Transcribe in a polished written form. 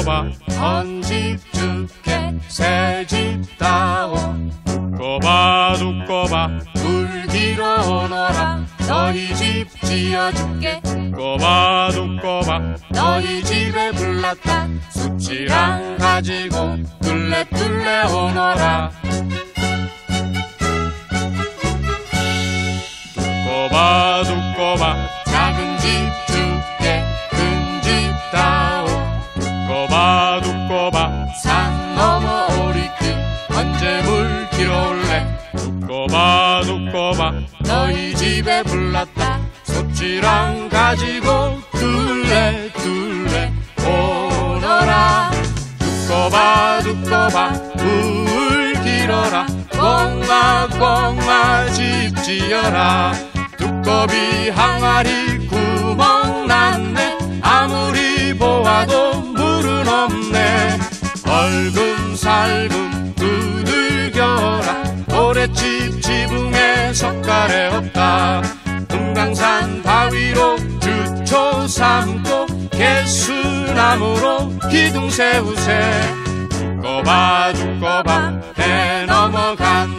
두꺼봐 헌집 주게 새집다오. 두꺼봐 두꺼봐 물 길어 오너라 너희 집 지어줄게. 두꺼봐 두꺼봐 너희 집에 불났다 숫지랑 가지고 뚫레뚫레 오너라. 두꺼봐 두꺼봐 작은 집 줄게 큰 집 다오. 두꺼봐 두꺼봐 산 넘어 오리길 언제 물 길어올래. 두꺼봐 두꺼봐 너희 집에 불났다 솥지랑 가지고 뚫레뚫레 오너라. 두꺼봐 두꺼봐 물 길어라 꽁마꽁마 집 지어라. 두꺼비 항아리 구멍 났네 아무리 보아도 물은 없네. 얼금살금 두들겨라 모래집 지붕에 석가래 없다. 금강산 바위로 주초 삼고 개수나무로 기둥 세우세. 두꺼봐 두꺼봐 해 넘어간